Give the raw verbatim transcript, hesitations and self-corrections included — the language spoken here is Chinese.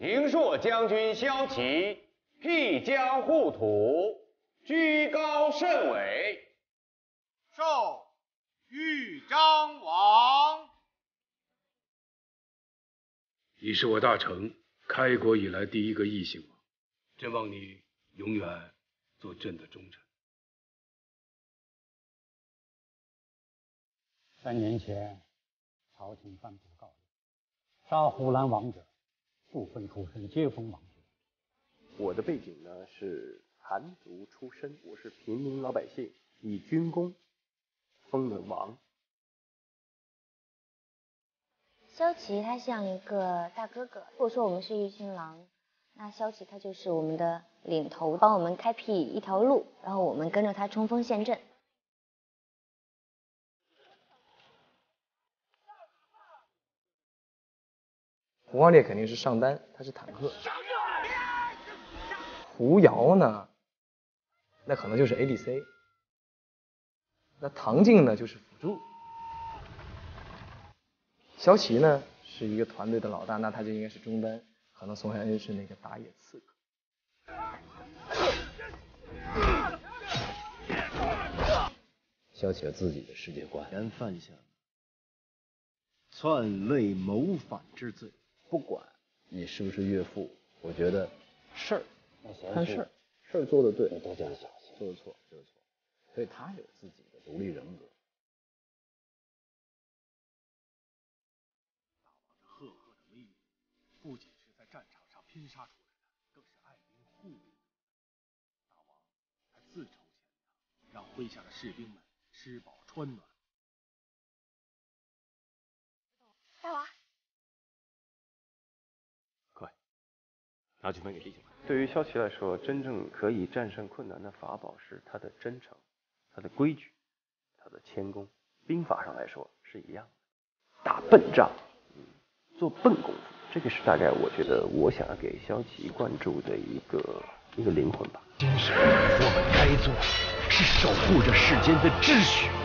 平朔将军骁骑辟疆护土，居高甚伟。 受豫章王。 你是我大成开国以来第一个异姓王，朕望你永远做朕的忠臣。 三年前，朝廷颁布诏令，杀湖南王者，部分出身皆封王爵。 我的背景呢是寒族出身，我是平民老百姓，以军功封了王。 骁骑他像一个大哥哥，或者说我们是一群狼，那骁骑他就是我们的领头，帮我们开辟一条路，然后我们跟着他冲锋陷阵。 胡光烈肯定是上单，他是坦克。胡瑶呢，那可能就是 A D C。那唐静呢，就是辅助。骁骑呢是一个团队的老大，那他就应该是中单，可能宋山是那个打野刺客。 骁骑有自己的世界观， 然犯下篡位谋反之罪。 不管你是不是岳父，我觉得事儿看事儿， 事儿做得对， 都叫小心； 做得错就是错。 所以他有自己的独立人格。 赫赫的威名，不仅是在战场上拼杀出来的，更是爱兵护兵。大王还自筹钱粮，让麾下的士兵们吃饱穿暖。 大王， 快，拿去分给弟兄们。对于骁骑来说，真正可以战胜困难的法宝是他的真诚、他的规矩、他的谦恭。兵法上来说是一样的，打笨仗。做笨功夫，这个是大概我觉得我想要给骁骑灌注的一个一个灵魂吧。 今生我们该做的是守护着世间的秩序。